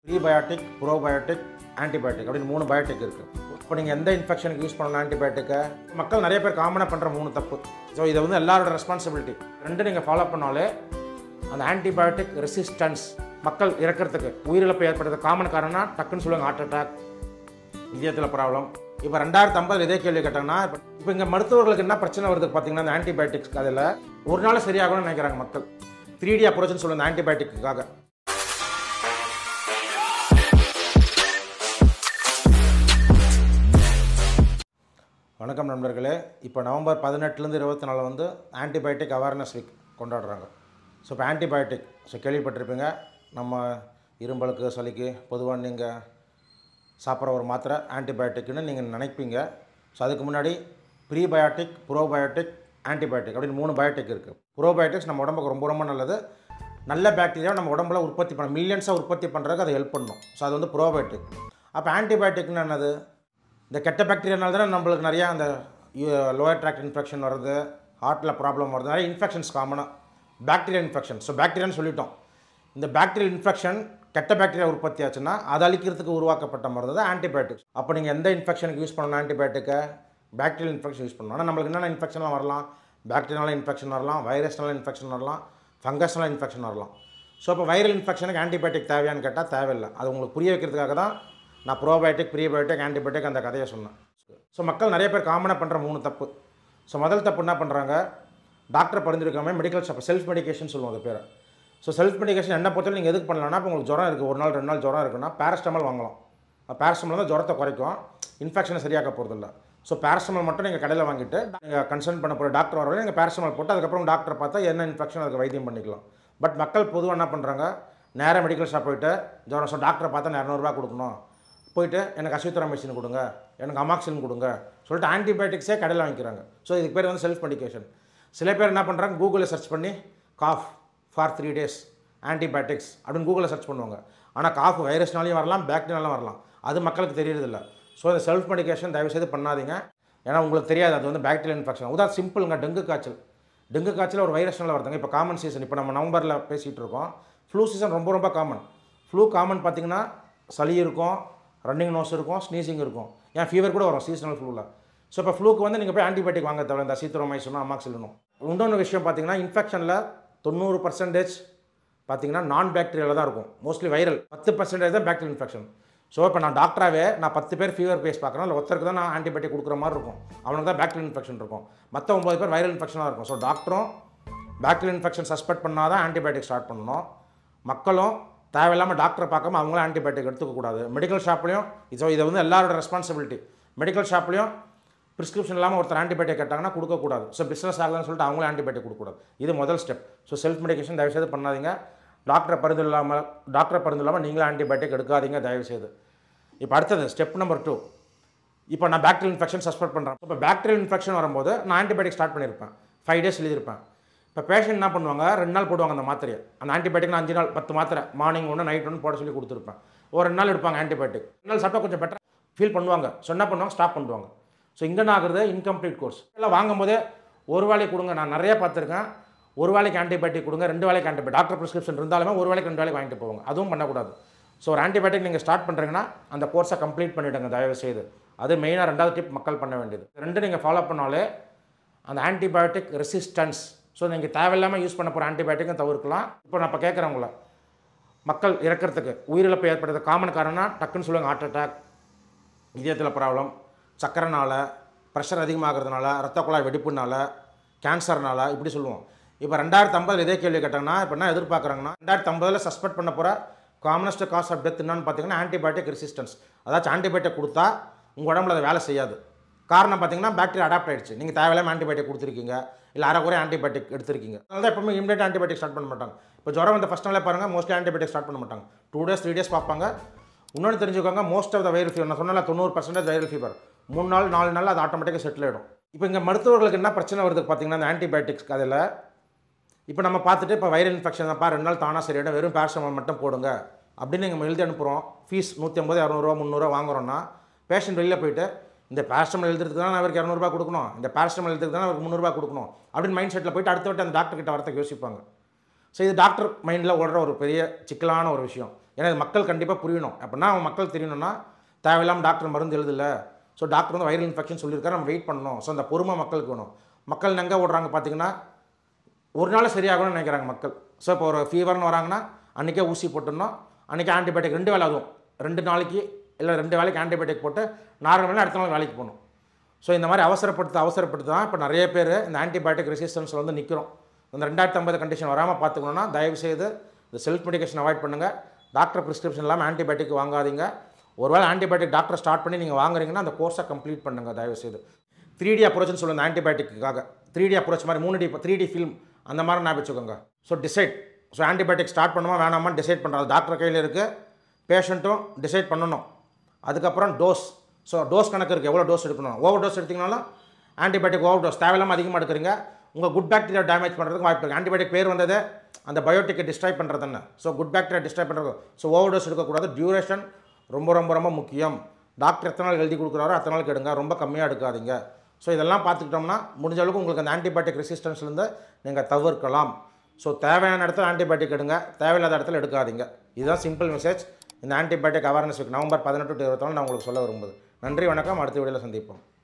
Prebiotic, probiotic, antibiotic அப்படின்னு 3 biotic இருக்குது. இப்போ நீங்கள் எந்த இன்ஃபெக்ஷனுக்கு யூஸ் பண்ணணும் ஆன்டிபயோட்டிக்கை? மக்கள் நிறைய பேர் காமனாக பண்ணுற 3 தப்பு. ஸோ இதை வந்து எல்லாரோட ரெஸ்பான்சிபிலிட்டி. 2 நீங்கள் ஃபாலோ பண்ணாலே அந்த ஆன்டிபயோட்டிக் ரெசிஸ்டன்ஸ் மக்கள் இறக்கிறதுக்கு உயிரிழப்பு ஏற்படுறது காமன் காரணம் டக்குன்னு சொல்லுவாங்க ஹார்ட் அட்டாக், இதயத்தில் ப்ராப்ளம். இப்போ 2050 இதே கேள்வி கேட்டாங்கன்னா இப்போ இங்கே மருத்துவர்களுக்கு என்ன பிரச்சனை வருது பார்த்தீங்கன்னா இந்த ஆன்டிபயோட்டிக்ஸ் அதில் ஒரு நாள் சரியாகணும்னு நினைக்கிறாங்க மக்கள். 3D அப்ரோச்னு சொல்லுவாங்க ஆன்டிபயோட்டிக்காக. வணக்கம் நண்பர்களே. இப்போ நவம்பர் 18லேருந்து 24 வந்து ஆன்டிபயோட்டிக் அவேர்னஸ் வீக் கொண்டாடுறாங்க. ஸோ இப்போ ஆன்டிபயோட்டிக் கேள்விப்பட்டிருப்பீங்க. நம்ம இரும்பலுக்கு, சளிக்கு பொதுவாக நீங்கள் சாப்பிட்ற ஒரு மாத்திரை ஆன்டிபயோட்டிக்னு நீங்கள் நினைப்பீங்க. ஸோ அதுக்கு முன்னாடி ப்ரீபயோட்டிக், ப்ரோபயோட்டிக், ஆன்டிபயோட்டிக் அப்படின்னு 3 பயோட்டிக் இருக்குது. ப்ரோபயோட்டிக்ஸ் நம்ம உடம்புக்கு ரொம்ப ரொம்ப நல்லது. நல்ல பாக்டீரியா நம்ம உடம்புல உற்பத்தி பண்ண மில்லியன்ஸாக உற்பத்தி பண்ணுறதுக்கு அதை ஹெல்ப் பண்ணும். ஸோ அது வந்து ப்ரோபயோட்டிக். அப்போ ஆன்டிபயோட்டிக்னு என்னது? இந்த கெட்ட பாக்டீரியானால தானே நம்மளுக்கு நிறையா அந்த லோயர் ட்ராக்ட் இன்ஃபெக்ஷன் வருது, ஹார்ட்டில் ப்ராப்ளம் வருது, நிறைய இன்ஃபெக்ஷன்ஸ் காமனாக பாக்டீரியா இன்ஃபெக்ஷன். ஸோ பாக்டீரியான்னு சொல்லிட்டோம். இந்த பாக்டீரியல் இன்ஃபெக்ஷன் கெட்ட பாக்டீரியா உற்பத்தி ஆச்சுன்னா அதை அழிக்கிறதுக்கு உருவாக்கப்பட்ட மருந்து தான் ஆன்டிபயோட்டிக்ஸ். அப்போ நீங்கள் எந்த இன்ஃபெக்ஷனுக்கு யூஸ் பண்ணணும் ஆன்டிபயோட்டிக்கை? பாக்டீரியல் இன்ஃபெக்ஷன் யூஸ் பண்ணணும். ஆனால் நம்மளுக்கு என்னென்ன இன்ஃபெக்ஷன்லாம் வரலாம்? பாக்டீரியானால இன்ஃபெக்ஷன் வரலாம், வைரஸ்னால இன்ஃபெக்ஷன் வரலாம், ஃபங்கஸ்னால இன்ஃபெக்ஷன் வரலாம். ஸோ இப்போ வைரல் இன்ஃபெக்ஷனுக்கு ஆன்டிபயோட்டிக் தேவையான்னு கேட்டால் தேவையில்லை. அது உங்களுக்கு புரிய வைக்கிறதுக்காக தான் நான் ப்ரோபயோட்டிக், ப்ரீபயோட்டிக், ஆன்டிபயோட்டிக் அந்த கதையை சொன்னேன். ஸோ மக்கள் நிறைய பேர் காமனாக பண்ணுற 3 தப்பு. ஸோ முதல் தப்பு என்ன பண்ணுறாங்க? டாக்டர் பரிந்துரைக்காமல் மெடிக்கல் ஷாப் செல்ஃப் மெடிக்கேஷன் சொல்லுவோம் அது பேர். ஸோ செல்ஃப் மெடிக்கேஷன் என்ன பொறுத்தவரை நீங்கள் எதுக்கு பண்ணலாம்னா, இப்போ உங்களுக்கு ஜுரம் இருக்குது, 1 நாள் 2 நாள் ஜுரம் இருக்குன்னா பேரஸ்டமால் வாங்கலாம். பேரஸ்டமால் தான் ஜுரத்தை குறைக்கும், இன்ஃபெக்ஷனை சரியாக்க போகிறதில்ல. ஸோ பேரஸ்டமால் மட்டும் நீங்கள் கடையில் வாங்கிட்டு நீங்கள் கன்சல்ட் பண்ண போகிற டாக்டர் வரவரை நீங்கள் பேரஸ்டமால் போட்டு அதுக்கப்புறம் டாக்டரை பார்த்தா என்ன இன்ஃபெக்ஷன் அதுக்கு வைத்தியம் பண்ணிக்கலாம். பட் மக்கள் பொதுவாக என்ன பண்ணுறாங்க? நேராக மெடிக்கல் ஷாப் போயிட்டு ஜுரம், ஸோ டாக்டரை பார்த்தா 200 கொடுக்கணும், போயிட்டு எனக்கு அஸ்வித்ராமைசின் கொடுங்க, எனக்கு அமாக்சிலின் கொடுங்க சொல்லிட்டு ஆன்டிபயோட்டிக்ஸே கடையில் வாங்கிக்கிறாங்க. ஸோ இதுக்கு பேர் வந்து செல்ஃப் மெடிக்கேஷன். சில பேர் என்ன பண்ணுறாங்க? கூகுளில் சர்ச் பண்ணி காஃப் ஃபார் 3 days ஆன்டிபயோட்டிக்ஸ் அப்படின்னு கூகுளில் சர்ச் பண்ணுவாங்க. ஆனால் காஃப் வைரஸ்னாலையும் வரலாம், பாக்டீரியாலும் வரலாம். அது மக்களுக்கு தெரியறதில்ல. ஸோ இந்த செல்ஃப் மெடிக்கேஷன் தயவுசெய்து பண்ணாதீங்க. ஏன்னா உங்களுக்கு தெரியாது அது வந்து பாக்டீரியல் இன்ஃபெக்ஷன். உதாரணம் சிம்பிளுங்க, டெங்கு காய்ச்சல் ஒரு வைரஸ்னால வருதுங்க. இப்போ காமன் சீசன், இப்போ நம்ம நவம்பரில் பேசிகிட்டு இருக்கோம். ஃப்ளூ சீசன் ரொம்ப ரொம்ப காமன். ஃப்ளூ காமன் பார்த்திங்கன்னா சளி இருக்கும், ரன்னிங் நோஸ் இருக்கும், ஸ்னீசிங் இருக்கும், ஏன் ஃபீவர் கூட வரும் சீசனல் ஃப்ளூவில். ஸோ இப்போ ஃப்ளூக்கு வந்து நீங்கள் போய் ஆன்டிபயோட்டிக் வாங்க தேவை, இந்த அசித்ரோமைசினும் அமாக்சிலினும். இன்னொன்று விஷயம் பார்த்தீங்கன்னா இன்ஃபெக்ஷனில் 90% பார்த்தீங்கன்னா நான் பாக்டீரியாவில் தான் இருக்கும், மோஸ்ட்லி வைரல். 10% தான் பாக்டீரியல் இன்ஃபெக்ஷன். ஸோ இப்போ நான் டாக்டராகவே நான் 10 பேர் ஃபீவர் பேஸ் பார்க்குறேன், இல்லை ஒருத்தருக்கு தான் நான் ஆன்டிபயோட்டிக் கொடுக்குற மாதிரி இருக்கும், அவனுக்கு தான் பாக்டீரியல் இன்ஃபெக்ஷன் இருக்கும், மற்ற 9 பேர் வைரல் இன்ஃபெக்ஷனாக இருக்கும். ஸோ டாக்டரும் பாக்டீரியல் இன்ஃபெக்ஷன் சஸ்பெக்ட் பண்ணால் தான் ஆன்டிபயோட்டிக் ஸ்டார்ட் பண்ணணும். மக்களும் தேவையில்லாமல் டாக்டரை பார்க்காம அவங்களும் ஆன்டிபயோட்டிக் எடுத்துக்கக்கூடாது. மெடிக்கல் ஷாப்லையும் இதை வந்து எல்லாரோட ரெஸ்பான்சிபிலிட்டி. மெடிக்கல் ஷாப்லையும் ப்ரிஸ்கிரிப்ஷன் இல்லாமல் ஒருத்தர் ஆன்டிபயோட்டிக் கேட்டாங்கன்னா கொடுக்கக்கூடாது. ஸோ பிஸ்னஸ் ஆகலன்னு சொல்லிட்டு அவங்களும் ஆன்டிபயோட்டிக் கொடுக்கக்கூடாது. இது முதல் ஸ்டெப். ஸோ செல்ஃப் மெடிக்கேஷன் தயவுசெய்து பண்ணாதீங்க. டாக்டரை பரிந்து இல்லாமல் நீங்களும் ஆன்டிபயோட்டிக் எடுக்காதீங்க தயவுசெய்து. இப்போ அடுத்தது ஸ்டெப் நம்பர் 2. இப்போ நான் பாக்டீரியல் இன்ஃபெக்ஷன் சஸ்பெக்ட் பண்ணுறேன். இப்போ பாக்டீரியல் இன்ஃபெக்ஷன் வரும்போது நான் ஆன்டிபயோட்டிக் ஸ்டார்ட் பண்ணியிருப்பேன், 5 days எழுதியிருப்பேன். இப்போ பேஷண்ட் என்ன பண்ணுவாங்க? 2 நாள் போடுவாங்க அந்த மாத்திரையை. அந்த ஆன்டிபயோட்டிக் 5 நாள் 10 மாத்திரை, மார்னிங் 1 நைட் 1 போட சொல்லி கொடுத்துருப்பேன். ஒரு 2 நாள் எடுப்பாங்க ஆன்டிபயோட்டிக். 2 நாள் சாப்பிட்டா கொஞ்சம் பெட்டராக ஃபீல் பண்ணுவாங்க. ஸோ என்ன பண்ணுவாங்க? ஸ்டாப் பண்ணுவாங்க. ஸோ இங்கே என்ன ஆகுறது? Incomplete course. எல்லாம் வாங்கும்போதே ஒரு வேளைக்கு கொடுங்க. நான் நிறைய பார்த்துருக்கேன். ஒரு வேளைக்கு ஆன்டிபயோட்டிக் கொடுங்க, 2 வேளைக்கு ஆன்டிபயோட்டிக். டாக்டர் ப்ரிஸ்கிரிப்ஷன் இருந்தாலுமே ஒரு வேளைக்கு 2 வேளைக்கு வாங்கிட்டு போவாங்க. அதுவும் பண்ணக்கூடாது. ஸோ ஒரு ஆன்டிபயோட்டிக் நீங்கள் ஸ்டார்ட் பண்ணுறீங்கன்னா அந்த கோர்ஸை கம்ப்ளீட் பண்ணிவிடுங்க தயவுசெய்து. அது மெயினாக 2வது டிப் மக்கள் பண்ண வேண்டியது. 2 நீங்கள் ஃபாலோ பண்ணாலே அந்த ஆன்டிபயோட்டிக் ரெசிஸ்டன்ஸ், ஸோ நீங்கள் தேவையில்லாமல் யூஸ் பண்ண போகிற ஆன்டிபயோட்டிக்கும் தவிர்க்கலாம். இப்போ நான் இப்போ கேட்குறவங்கள மக்கள் இறக்கிறதுக்கு உயிரிழப்பு ஏற்படுறது காமன் காரணம் டக்குன்னு சொல்லுவாங்க ஹார்ட் அட்டாக், இதயத்தில் ப்ராப்ளம், சக்கரைனால, ப்ரெஷர் அதிகமாகிறதுனால, ரத்த குழாய் வெடிப்புனால, கேன்சர்னால இப்படி சொல்லுவோம். இப்போ 2050 இதே கேள்வி கேட்டாங்கன்னா இப்போ என்ன எதிர்பார்க்குறாங்கன்னா 2050 சஸ்பெக்ட் பண்ண போகிற காமனஸ்ட் காஸ் ஆஃப் டெத் என்னன்னு பார்த்தீங்கன்னா ஆன்டிபயோட்டிக் ரெசிஸ்டன்ஸ். அதாச்சும் ஆன்டிபயோட்டிக் கொடுத்தா உங்கள் உடம்புல அதை வேலை செய்யாது. காரணம் பார்த்தீங்கன்னா பாக்டீரியா அடாப்ட் ஆகிடுச்சு. நீங்கள் தேவையில்லாமல் ஆன்டிபயோட்டிக் கொடுத்துருக்கீங்க, இல்லை அரைக்குறை ஆன்டிபயோட்டிக் எடுத்திருக்கீங்க. அதனால தான் எப்பவுமே இமிடியேட் ஆன்டிபயோட்டிக் ஸ்டார்ட் பண்ண மாட்டாங்க. இப்போ ஜுரம் வந்து ஃபஸ்ட் நாளே பாருங்கள், மோஸ்ட்லி ஆன்டிபயோட்டிக் ஸ்டார்ட் பண்ண மாட்டாங்க. 2 days 3 days பார்ப்பாங்க. இன்னொன்று தெரிஞ்சுக்கோங்க, most of the viral fever, நான் சொன்னால 90% வைரல் ஃபீவர் 3 நாள் 4 நாள் அது ஆட்டோமேட்டிக்காக செட்டில் ஆகிடும். இப்போ இங்கே மருத்துவர்களுக்கு என்ன பிரச்சனை வருது பார்த்தீங்கன்னா இந்த ஆன்டிபயோட்டிக்ஸ் அதில் இப்போ நம்ம பார்த்துட்டு இப்போ வைரல் இன்ஃபெக்ஷன் தான்ப்பா 2 நாள் தானாக சரியாயிடும், வெறும் பேரசிட்டமால் மட்டும் போடுங்க அப்படின்னு நீங்கள் எழுதி அனுப்புகிறோம். ஃபீஸ் 150 200 300 வாங்குறோன்னா பேஷண்ட் வெளியில் போயிட்டு இந்த பேரசிட்டமால் எழுதுறதுக்கு தான் அவருக்கு 200 கொடுக்கணும், இந்த பேரசிட்டமால் எழுதுறதுக்கு தான் அவருக்கு 300 கொடுக்கணும் அப்படின்னு மைண்ட் செட்டில் போயிட்டு அடுத்த வாட்டி அந்த டாக்டர் கிட்ட வரத்துக்கு யோசிப்பாங்க. ஸோ இது டாக்டர் மைண்டில் ஓடுற ஒரு பெரிய சிக்கலான ஒரு விஷயம். ஏன்னா இது மக்கள் கண்டிப்பாக புரியணும். அப்படின்னா அவங்க மக்கள் தெரியணும்னா தேவையில்லாமல் டாக்டர் மருந்து எழுதல, ஸோ டாக்டர் வந்து வைரல் இன்ஃபெக்ஷன் சொல்லியிருக்காரு, நம்ம வெயிட் பண்ணணும். ஸோ அந்த பொறுமை மக்களுக்கு வேணும். மக்கள் எங்கே ஓடுறாங்க பார்த்தீங்கன்னா, ஒரு நாள் சரியாகணும்னு நினைக்கிறாங்க மக்கள். ஸோ இப்போ ஒரு ஃபீவர்னு வராங்கன்னா அன்றைக்கே ஊசி போட்டுடணும், அன்றைக்கே ஆன்டிபயோட்டிக் 2 வேளை ஆகும், 2 நாளைக்கு இல்லை 2 வேளைக்கு ஆன்டிபயோட்டிக் போட்டு நார்மலாக அடுத்த நாள் வேலைக்கு போகணும். ஸோ இந்த மாதிரி அவசரப்படுத்து தான் இப்போ நிறைய பேர் இந்த ஆன்டிபயோட்டிக் ரெசிஸ்டன்ஸில் வந்து நிற்கிறோம். இந்த 2050 கண்டிஷன் வராமல் பார்த்துக்கணுன்னா தயவுசெய்து இந்த செல்ஃப் மெடிகேஷன் அவாய்ட் பண்ணுங்கள். டாக்டர் ப்ரிஸ்கிரிப்ஷன் இல்லாமல் ஆன்டிபயோட்டிக் வாங்காதீங்க. ஒருவேளை ஆன்டிபயோட்டிக் டாக்டர் ஸ்டார்ட் பண்ணி நீங்கள் வாங்குறீங்கன்னா அந்த கோர்ஸை கம்ப்ளீட் பண்ணுங்கள் தயவுசெய்து. 3D அப்ரோச்னு சொல்லுங்கள் ஆன்டிபயோட்டிக்காக. 3D அப்ரோச் மாதிரி 3D ஃபிலிம் அந்த மாதிரி நான் வச்சுக்கோங்க. So decide, so antibiotic start பண்ணுமா வேணாமான்னு டிசைட் பண்ணுறது டாக்டர் கையில் இருக்குது, பேஷண்ட்டும் டிசைட் பண்ணணும். அதுக்கப்புறம் டோஸ், ஸோ டோஸ் கணக்கு இருக்குது, எவ்வளோ டோஸ் எடுக்கணும். ஓவர் டோஸ் எடுத்திங்கனாலும் ஆன்டிபயோட்டிக் ஓவர் டோஸ் தேவையில்லாமல் அதிகமாக எடுக்கிறீங்க, உங்கள் குட் பாக்டீரியா டேமேஜ் பண்ணுறதுக்கு வாய்ப்பு இருக்குது. ஆன்டிபயோட்டிக் பேர் வந்தது அந்த பயோட்டிக்கை டிஸ்ட்ராய் பண்ணுறது என்ன, ஸோ குட் பாக்டீரியா டிஸ்ட்ராய் பண்ணுறது. ஸோ ஓவர் டோஸ் எடுக்கக்கூடாது. டியூரேஷன் ரொம்ப ரொம்ப ரொம்ப முக்கியம். டாக்டர் எத்தனை நாள் எழுதி கொடுக்குறாரோ அத்தனை நாளுக்கு எடுங்க, ரொம்ப கம்மியாக எடுக்காதீங்க. ஸோ இதெல்லாம் பார்த்துக்கிட்டோம்னா முடிஞ்ச அளவுக்கு உங்களுக்கு அந்த ஆன்டிபயோட்டிக் ரெசிஸ்டன்ஸ்லேருந்து நீங்கள் தவிர்க்கலாம். ஸோ தேவையான இடத்துல ஆன்டிபயோட்டிக் எடுங்க, தேவையில்லாத இடத்துல எடுக்காதீங்க. இதுதான் சிம்பிள் மெசேஜ். இந்த antibiotic awareness week November 18 to 24 நான் உங்களுக்கு சொல்ல விரும்புது. நன்றி, வணக்கம். அடுத்த வீடியோவில் சந்திப்போம்.